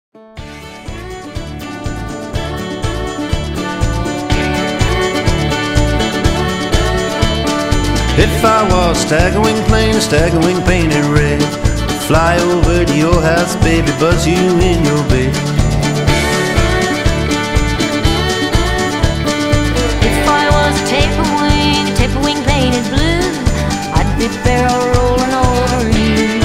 If I was stagger wing plane, stagger wing painted red, fly over to your house, baby, buzz you in your bed. If I was a taper wing painted blue, I'd be barrel rolling over you.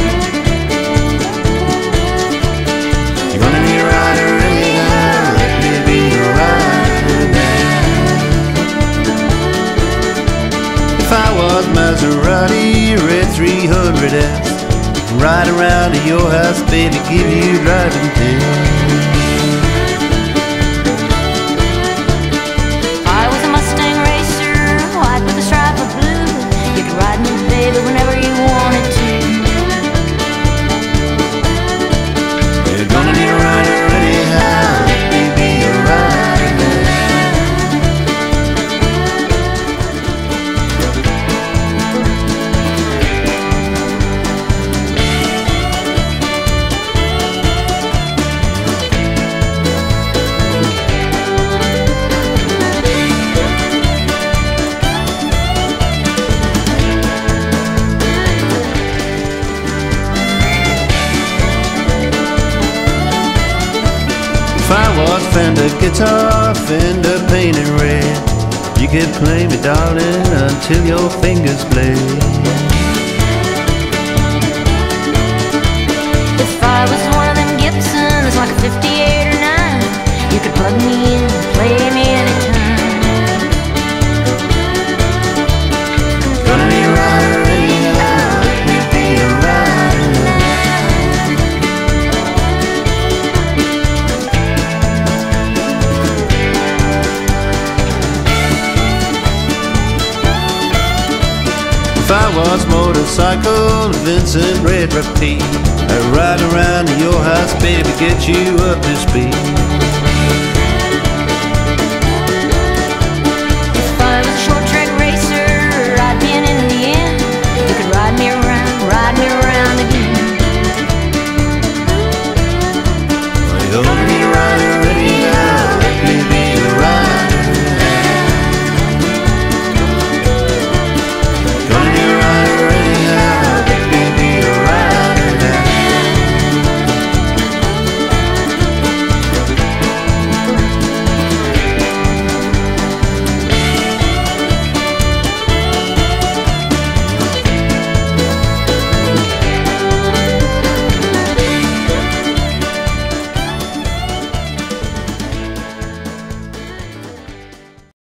You're gonna need a rider anyhow, let me be your rider now. If I was Maserati, red 300S, ride around to your house, baby, give you driving tips. If I was a Mustang racer, white with a stripe of blue, you could ride me, baby, whenever you wanted to. You're gonna need a rider anyhow, let me be your rider. If I was Fender guitar, Fender painted red, you could play me, darling, until your fingers bled. If I was one of them Gibsons, like a 58 or 9, you could plug me in and play me anytime. Gonna need a rider anyhow, let me be a rider. If I was motorcycle, Vincent Red Repeat, I'd ride around to your house, baby, get you up to speed.